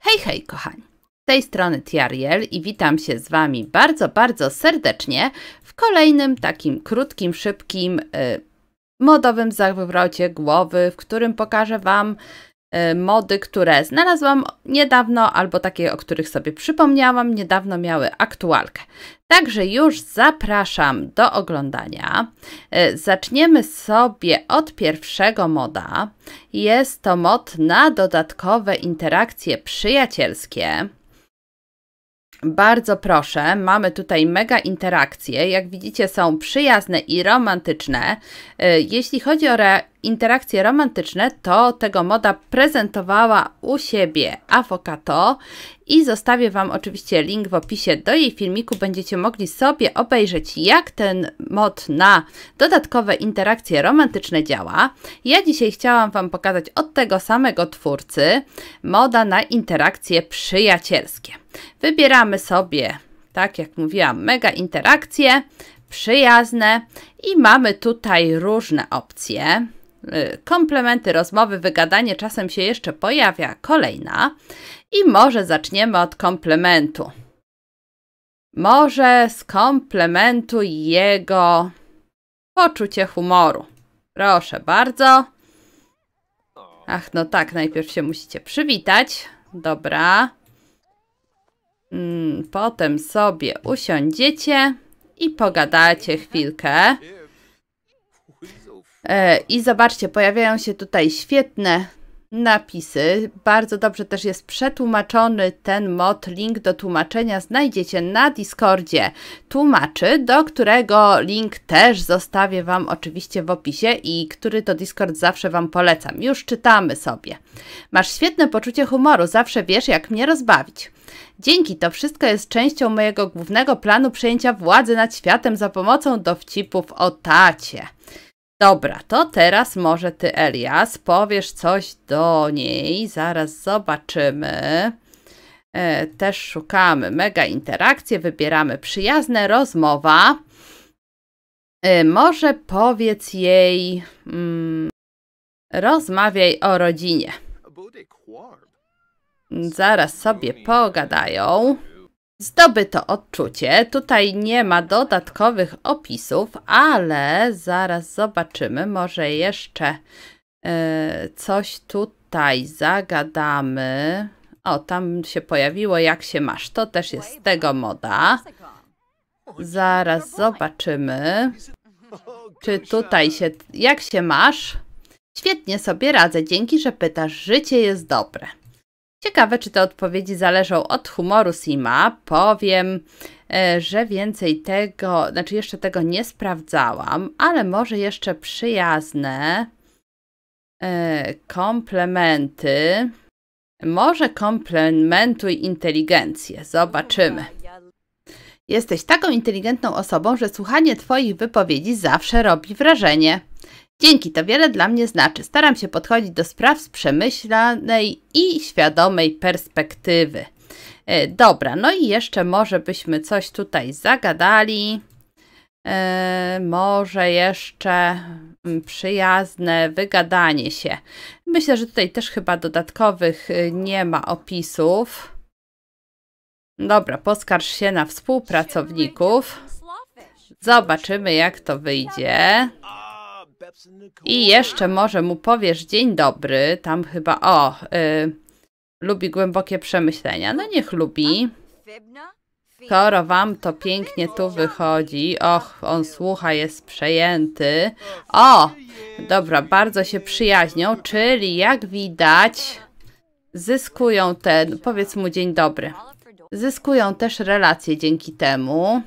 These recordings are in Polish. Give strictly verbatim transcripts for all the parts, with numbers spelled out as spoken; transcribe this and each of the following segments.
Hej, hej kochani, z tej strony Tiariel i witam się z Wami bardzo, bardzo serdecznie w kolejnym takim krótkim, szybkim, y, modowym zawrocie głowy, w którym pokażę Wam y, mody, które znalazłam niedawno albo takie, o których sobie przypomniałam, niedawno miały aktualkę. Także już zapraszam do oglądania. Y, zaczniemy sobie od pierwszego moda. Jest to mod na dodatkowe interakcje przyjacielskie. Bardzo proszę, mamy tutaj mega interakcje. Jak widzicie, są przyjazne i romantyczne. Jeśli chodzi o interakcje romantyczne, to tego moda prezentowała u siebie Avocato i zostawię Wam oczywiście link w opisie do jej filmiku. Będziecie mogli sobie obejrzeć, jak ten mod na dodatkowe interakcje romantyczne działa. Ja dzisiaj chciałam Wam pokazać od tego samego twórcy moda na interakcje przyjacielskie. Wybieramy sobie, tak jak mówiłam, mega interakcje, przyjazne i mamy tutaj różne opcje. Komplementy, rozmowy, wygadanie, czasem się jeszcze pojawia kolejna. I może zaczniemy od komplementu. Może skomplementuj jego poczucie humoru. Proszę bardzo. Ach, no tak, najpierw się musicie przywitać. Dobra. Hmm, potem sobie usiądziecie i pogadacie chwilkę. E, I zobaczcie, pojawiają się tutaj świetne napisy. Bardzo dobrze też jest przetłumaczony ten mod. Link do tłumaczenia znajdziecie na Discordzie tłumaczy, do którego link też zostawię Wam oczywiście w opisie i który to Discord zawsze Wam polecam. Już czytamy sobie. Masz świetne poczucie humoru, zawsze wiesz, jak mnie rozbawić. Dzięki, to wszystko jest częścią mojego głównego planu przejęcia władzy nad światem za pomocą dowcipów o tacie. Dobra, to teraz może Ty, Elias, powiesz coś do niej. Zaraz zobaczymy. E, też szukamy mega interakcje, wybieramy przyjazne, rozmowa. E, może powiedz jej, mm, rozmawiaj o rodzinie. Zaraz sobie pogadają. Zdobyto odczucie. Tutaj nie ma dodatkowych opisów, ale zaraz zobaczymy. Może jeszcze yy, coś tutaj zagadamy. O, tam się pojawiło, jak się masz. To też jest z tego moda. Zaraz zobaczymy, czy tutaj się... Jak się masz? Świetnie sobie radzę. Dzięki, że pytasz. Życie jest dobre. Ciekawe, czy te odpowiedzi zależą od humoru Sima. Powiem, że więcej tego, znaczy jeszcze tego nie sprawdzałam, ale może jeszcze przyjazne komplementy. Może komplementuj inteligencję. Zobaczymy. Jesteś taką inteligentną osobą, że słuchanie Twoich wypowiedzi zawsze robi wrażenie. Dzięki, to wiele dla mnie znaczy. Staram się podchodzić do spraw z przemyślanej i świadomej perspektywy. E, dobra, no i jeszcze może byśmy coś tutaj zagadali. E, może jeszcze przyjazne wygadanie się. Myślę, że tutaj też chyba dodatkowych nie ma opisów. Dobra, poskarż się na współpracowników. Zobaczymy, jak to wyjdzie. I jeszcze może mu powiesz dzień dobry, tam chyba, o, y, lubi głębokie przemyślenia. No niech lubi. Skoro Wam to pięknie tu wychodzi. Och, on słucha, jest przejęty. O, dobra, bardzo się przyjaźnią, czyli jak widać zyskują ten, powiedz mu dzień dobry. Zyskują też relacje dzięki temu.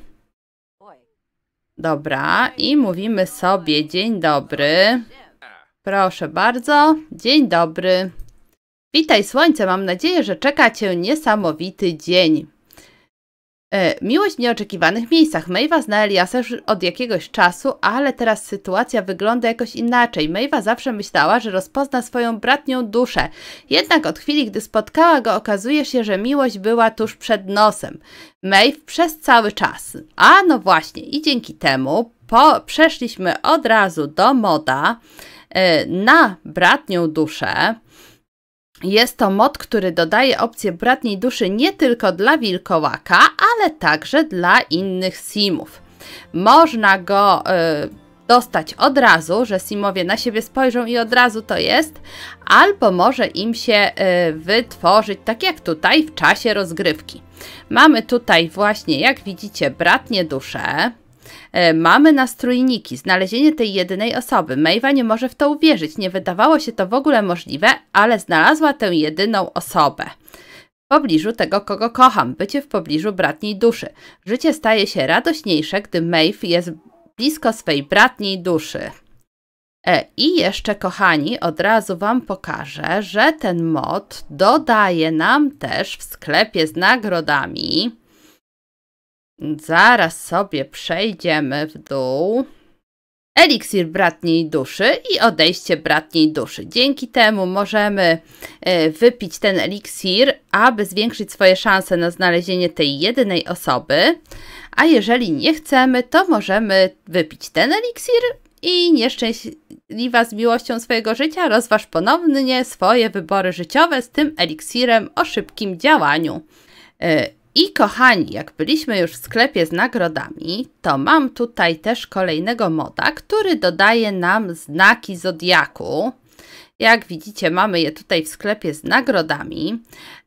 Dobra, i mówimy sobie dzień dobry. Proszę bardzo, dzień dobry. Witaj słońce, mam nadzieję, że czeka Cię niesamowity dzień. E, miłość w nieoczekiwanych miejscach. Maeve zna Eliasa już od jakiegoś czasu, ale teraz sytuacja wygląda jakoś inaczej. Maeve zawsze myślała, że rozpozna swoją bratnią duszę. Jednak od chwili, gdy spotkała go, okazuje się, że miłość była tuż przed nosem. Maeve przez cały czas. A no właśnie, i dzięki temu po, przeszliśmy od razu do moda e, na bratnią duszę. Jest to mod, który dodaje opcję bratniej duszy nie tylko dla wilkołaka, ale także dla innych simów. Można go y, dostać od razu, że simowie na siebie spojrzą i od razu to jest, albo może im się y, wytworzyć, tak jak tutaj, w czasie rozgrywki. Mamy tutaj właśnie, jak widzicie, bratnie dusze. Mamy nastrójniki, znalezienie tej jedynej osoby. Maeva nie może w to uwierzyć, nie wydawało się to w ogóle możliwe, ale znalazła tę jedyną osobę. W pobliżu tego, kogo kocham, bycie w pobliżu bratniej duszy. Życie staje się radośniejsze, gdy Maeve jest blisko swej bratniej duszy. E, I jeszcze, kochani, od razu Wam pokażę, że ten mod dodaje nam też w sklepie z nagrodami. Zaraz sobie przejdziemy w dół. Eliksir bratniej duszy i odejście bratniej duszy. Dzięki temu możemy wypić ten eliksir, aby zwiększyć swoje szanse na znalezienie tej jedynej osoby. A jeżeli nie chcemy, to możemy wypić ten eliksir i nieszczęśliwa z miłością swojego życia rozważ ponownie swoje wybory życiowe z tym eliksirem o szybkim działaniu. I kochani, jak byliśmy już w sklepie z nagrodami, to mam tutaj też kolejnego moda, który dodaje nam znaki zodiaku. Jak widzicie, mamy je tutaj w sklepie z nagrodami.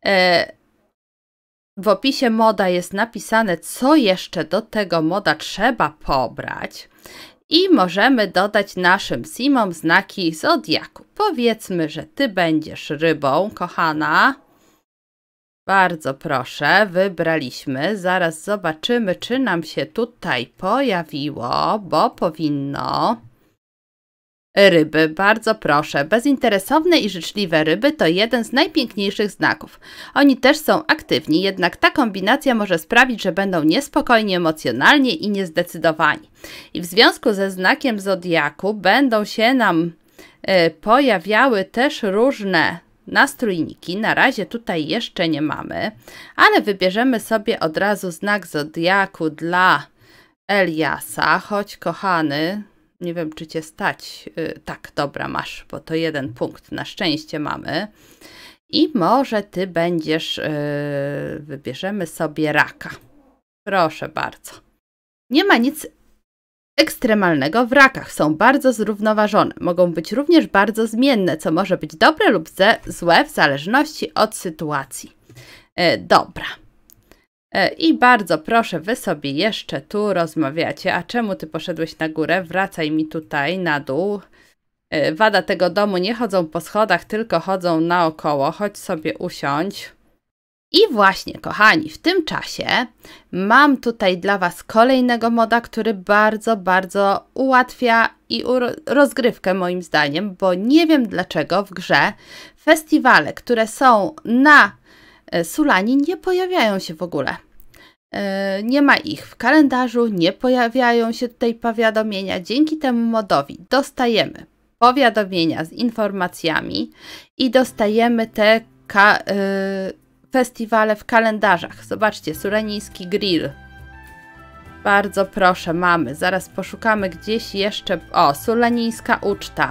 W opisie moda jest napisane, co jeszcze do tego moda trzeba pobrać. I możemy dodać naszym simom znaki zodiaku. Powiedzmy, że ty będziesz rybą, kochana. Bardzo proszę, wybraliśmy. Zaraz zobaczymy, czy nam się tutaj pojawiło, bo powinno. Ryby, bardzo proszę. Bezinteresowne i życzliwe ryby to jeden z najpiękniejszych znaków. Oni też są aktywni, jednak ta kombinacja może sprawić, że będą niespokojni emocjonalnie i niezdecydowani. I w związku ze znakiem zodiaku będą się nam y, pojawiały też różne nastrójniki. Na razie tutaj jeszcze nie mamy, ale wybierzemy sobie od razu znak zodiaku dla Eliasa. Chodź, kochany, nie wiem, czy cię stać. Yy, tak, dobra, masz, bo to jeden punkt na szczęście mamy. I może ty będziesz, yy, wybierzemy sobie raka. Proszę bardzo. Nie ma nic ekstremalnego w rakach. Są bardzo zrównoważone. Mogą być również bardzo zmienne, co może być dobre lub złe w zależności od sytuacji. E, dobra. E, I bardzo proszę, wy sobie jeszcze tu rozmawiacie. A czemu ty poszedłeś na górę? Wracaj mi tutaj na dół. E, wada tego domu nie chodzą po schodach, tylko chodzą naokoło. Chodź sobie usiądź. I właśnie, kochani, w tym czasie mam tutaj dla Was kolejnego moda, który bardzo, bardzo ułatwia i rozgrywkę moim zdaniem, bo nie wiem dlaczego w grze festiwale, które są na Sulanii, nie pojawiają się w ogóle. Nie ma ich w kalendarzu, nie pojawiają się tutaj powiadomienia. Dzięki temu modowi dostajemy powiadomienia z informacjami i dostajemy te ka festiwale w kalendarzach. Zobaczcie, Sulanijski Grill. Bardzo proszę, mamy. Zaraz poszukamy gdzieś jeszcze. O, Sulanijska Uczta.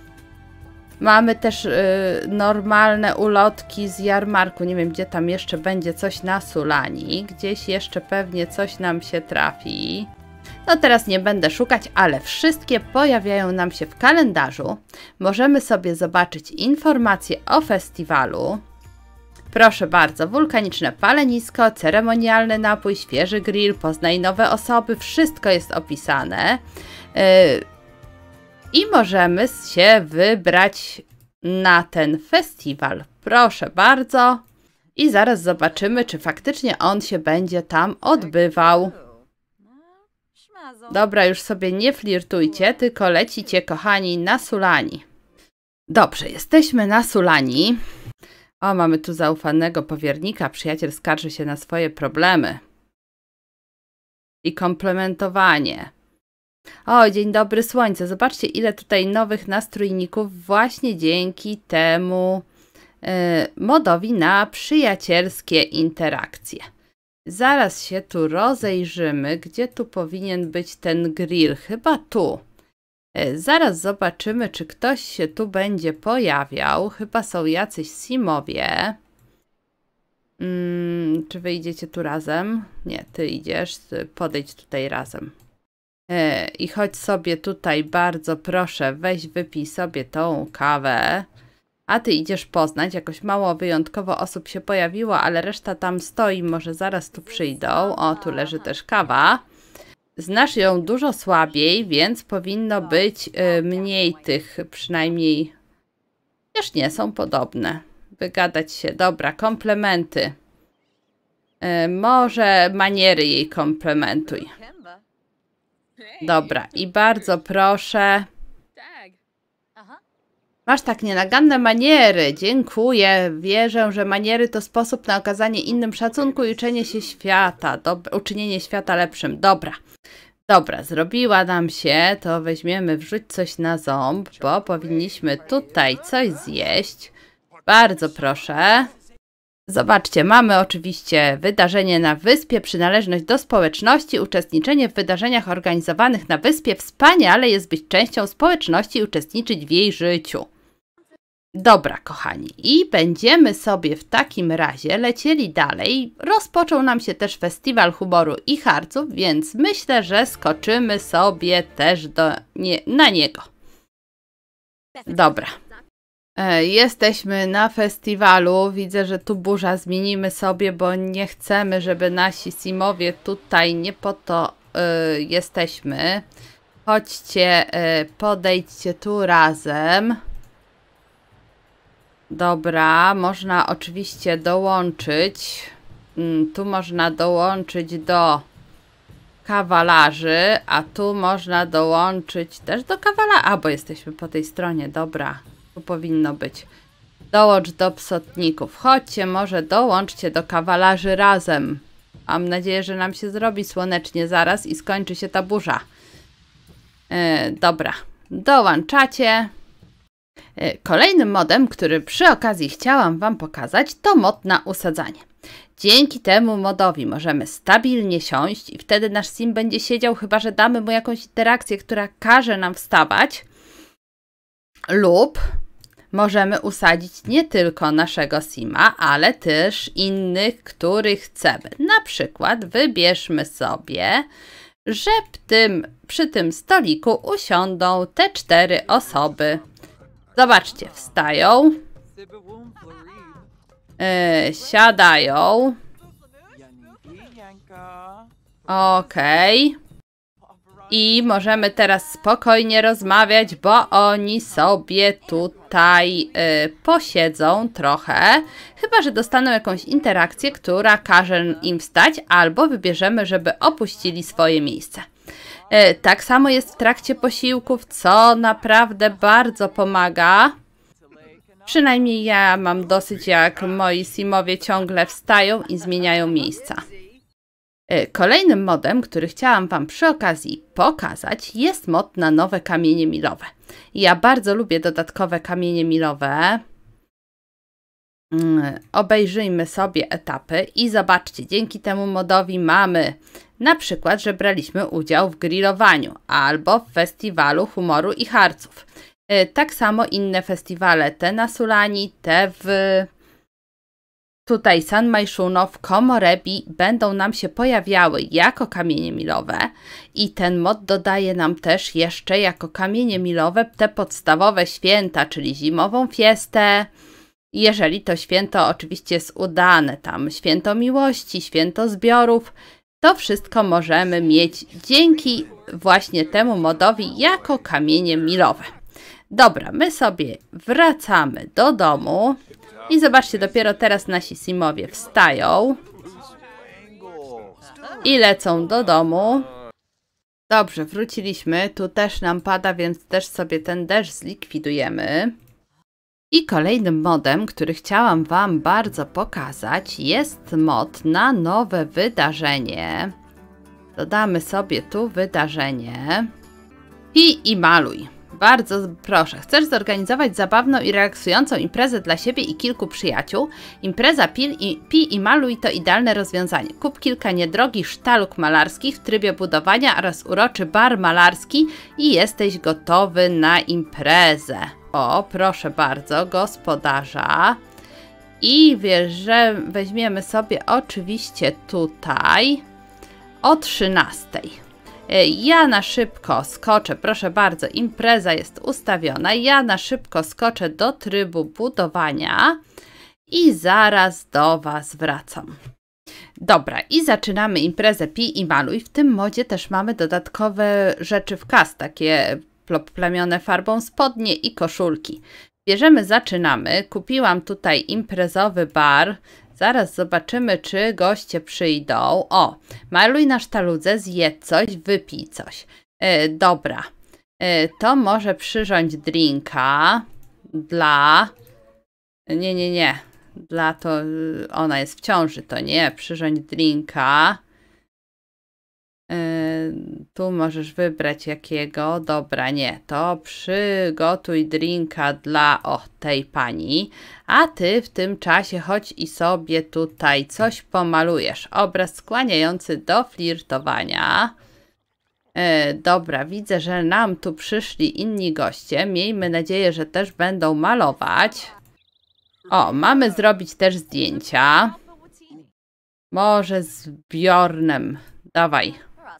Mamy też y, normalne ulotki z jarmarku. Nie wiem, gdzie tam jeszcze będzie coś na Sulanii. Gdzieś jeszcze pewnie coś nam się trafi. No teraz nie będę szukać, ale wszystkie pojawiają nam się w kalendarzu. Możemy sobie zobaczyć informacje o festiwalu. Proszę bardzo, wulkaniczne palenisko, ceremonialny napój, świeży grill, poznaj nowe osoby, wszystko jest opisane. Yy, I możemy się wybrać na ten festiwal. Proszę bardzo. I zaraz zobaczymy, czy faktycznie on się będzie tam odbywał. Dobra, już sobie nie flirtujcie, tylko lecicie, kochani, na Sulanii. Dobrze, jesteśmy na Sulanii. O, mamy tu zaufanego powiernika. Przyjaciel skarży się na swoje problemy. I komplementowanie. O, dzień dobry, słońce. Zobaczcie, ile tutaj nowych nastrójników właśnie dzięki temu yy, modowi na przyjacielskie interakcje. Zaraz się tu rozejrzymy, gdzie tu powinien być ten grill. Chyba tu. Zaraz zobaczymy, czy ktoś się tu będzie pojawiał. Chyba są jacyś simowie. Hmm, czy wy idziecie tu razem? Nie, ty idziesz. Podejdź tutaj razem. I chodź sobie tutaj, bardzo proszę, weź wypij sobie tą kawę. A ty idziesz poznać, jakoś mało wyjątkowo osób się pojawiło, ale reszta tam stoi, może zaraz tu przyjdą. O, tu leży też kawa. Znasz ją dużo słabiej, więc powinno być y, mniej tych, przynajmniej... Też nie, są podobne. Wygadać się, dobra, komplementy. Y, może maniery jej komplementuj. Dobra, i bardzo proszę... Masz tak nienaganne maniery. Dziękuję. Wierzę, że maniery to sposób na okazanie innym szacunku i uczenie się świata. Dobra, uczynienie świata lepszym. Dobra. Dobra, zrobiła nam się. To weźmiemy, wrzuć coś na ząb, bo powinniśmy tutaj coś zjeść. Bardzo proszę. Zobaczcie, mamy oczywiście wydarzenie na wyspie, przynależność do społeczności, uczestniczenie w wydarzeniach organizowanych na wyspie. Wspaniale jest być częścią społeczności i uczestniczyć w jej życiu. Dobra, kochani, i będziemy sobie w takim razie lecieli dalej. Rozpoczął nam się też festiwal humoru i harców, więc myślę, że skoczymy sobie też do nie, na niego. Dobra. E, jesteśmy na festiwalu. Widzę, że tu burza zmienimy sobie, bo nie chcemy, żeby nasi simowie tutaj nie po to e, jesteśmy. Chodźcie, e, podejdźcie tu razem. Dobra, można oczywiście dołączyć. Hmm, tu można dołączyć do kawalarzy, a tu można dołączyć też do kawalarzy. A, bo jesteśmy po tej stronie, dobra. Tu powinno być. Dołącz do psotników. Chodźcie, może dołączcie do kawalarzy razem. Mam nadzieję, że nam się zrobi słonecznie zaraz i skończy się ta burza. Yy, dobra, dołączacie. Kolejnym modem, który przy okazji chciałam wam pokazać, to mod na usadzanie. Dzięki temu modowi możemy stabilnie siąść i wtedy nasz sim będzie siedział, chyba że damy mu jakąś interakcję, która każe nam wstawać. Lub możemy usadzić nie tylko naszego sima, ale też innych, których chcemy. Na przykład wybierzmy sobie, że tym, przy tym stoliku usiądą te cztery osoby. Zobaczcie, wstają, yy, siadają, okej, i możemy teraz spokojnie rozmawiać, bo oni sobie tutaj yy, posiedzą trochę, chyba że dostaną jakąś interakcję, która każe im wstać, albo wybierzemy, żeby opuścili swoje miejsce. Tak samo jest w trakcie posiłków, co naprawdę bardzo pomaga. Przynajmniej ja mam dosyć, jak moi simowie ciągle wstają i zmieniają miejsca. Kolejnym modem, który chciałam wam przy okazji pokazać, jest mod na nowe kamienie milowe. Ja bardzo lubię dodatkowe kamienie milowe. Obejrzyjmy sobie etapy i zobaczcie, dzięki temu modowi mamy na przykład, że braliśmy udział w grillowaniu albo w festiwalu humoru i harców. Tak samo inne festiwale, te na Sulani, te w tutaj San Myshuno, w Komorebi będą nam się pojawiały jako kamienie milowe i ten mod dodaje nam też jeszcze jako kamienie milowe te podstawowe święta, czyli zimową fiestę. Jeżeli to święto oczywiście jest udane, tam święto miłości, święto zbiorów, to wszystko możemy mieć dzięki właśnie temu modowi jako kamienie milowe. Dobra, my sobie wracamy do domu i zobaczcie, dopiero teraz nasi simowie wstają i lecą do domu. Dobrze, wróciliśmy, tu też nam pada, więc też sobie ten deszcz zlikwidujemy. I kolejnym modem, który chciałam wam bardzo pokazać, jest mod na nowe wydarzenie. Dodamy sobie tu wydarzenie. Pij i maluj. Bardzo proszę, chcesz zorganizować zabawną i relaksującą imprezę dla siebie i kilku przyjaciół? Impreza Pil i, Pij i Maluj to idealne rozwiązanie. Kup kilka niedrogich sztalug malarskich w trybie budowania oraz uroczy bar malarski i jesteś gotowy na imprezę. O, proszę bardzo, gospodarza. I wiesz, że weźmiemy sobie oczywiście tutaj o trzynastej. Ja na szybko skoczę, proszę bardzo, impreza jest ustawiona. Ja na szybko skoczę do trybu budowania i zaraz do Was wracam. Dobra, i zaczynamy imprezę Pij i Maluj. W tym modzie też mamy dodatkowe rzeczy w kas, takie plamione farbą spodnie i koszulki. Bierzemy, zaczynamy. Kupiłam tutaj imprezowy bar. Zaraz zobaczymy, czy goście przyjdą. O, maluj na sztaludze, zjedz coś, wypij coś. Yy, dobra, yy, to może przyrządź drinka dla... Nie, nie, nie. Dla to... Ona jest w ciąży, to nie. Przyrządź drinka. Yy, tu możesz wybrać jakiego. Dobra, nie. To przygotuj drinka dla o tej pani. A ty w tym czasie chodź i sobie tutaj coś pomalujesz. Obraz skłaniający do flirtowania. Yy, dobra, widzę, że nam tu przyszli inni goście. Miejmy nadzieję, że też będą malować. O, mamy zrobić też zdjęcia. Może z Bjornem. Dawaj.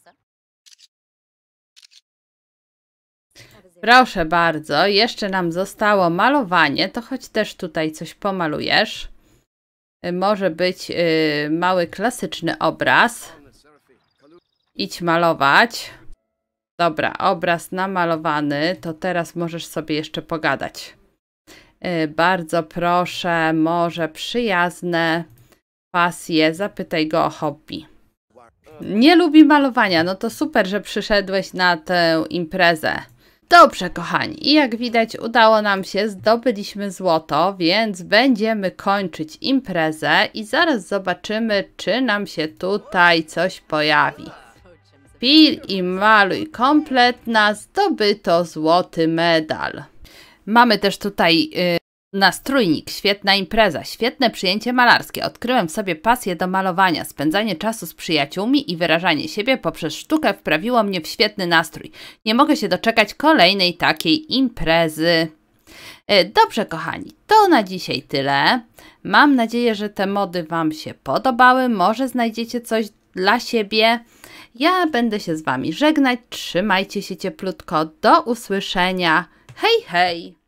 Proszę bardzo, jeszcze nam zostało malowanie, to choć też tutaj coś pomalujesz. Może być yy, mały klasyczny obraz. Idź malować. Dobra, obraz namalowany, to teraz możesz sobie jeszcze pogadać. Yy, bardzo proszę, może przyjazne pasje, zapytaj go o hobby. Nie lubi malowania, no to super, że przyszedłeś na tę imprezę. Dobrze, kochani, i jak widać udało nam się, zdobyliśmy złoto, więc będziemy kończyć imprezę i zaraz zobaczymy, czy nam się tutaj coś pojawi. Pij i Maluj kompletna, zdobyto złoty medal. Mamy też tutaj yy, nastrójnik, świetna impreza, świetne przyjęcie malarskie. Odkryłem w sobie pasję do malowania. Spędzanie czasu z przyjaciółmi i wyrażanie siebie poprzez sztukę wprawiło mnie w świetny nastrój. Nie mogę się doczekać kolejnej takiej imprezy. Dobrze, kochani, to na dzisiaj tyle. Mam nadzieję, że te mody Wam się podobały. Może znajdziecie coś dla siebie. Ja będę się z Wami żegnać. Trzymajcie się cieplutko. Do usłyszenia. Hej, hej!